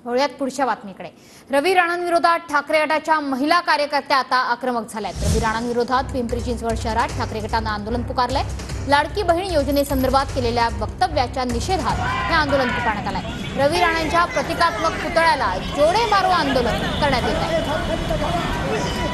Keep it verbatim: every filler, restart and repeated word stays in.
वळूयात पुढच्या बातमीकडे। रवी राणांविरोधात ठाकरे गटाच्या महिला कार्यकर्त्या आता आक्रमक झाल्यात। रवी राणांविरोधात पिंपरी चिंचवड शहरात ठाकरे गटाने आंदोलन पुकारले। लाडकी बहीण योजनेसंदर्भात केलेल्या वक्तव्याच्या निषेधात हे आंदोलन पुकारण्यात आले। रवी राणांच्या प्रतिकात्मक पुतळ्याला जोडे मारो आंदोलन करण्यात येत आहे।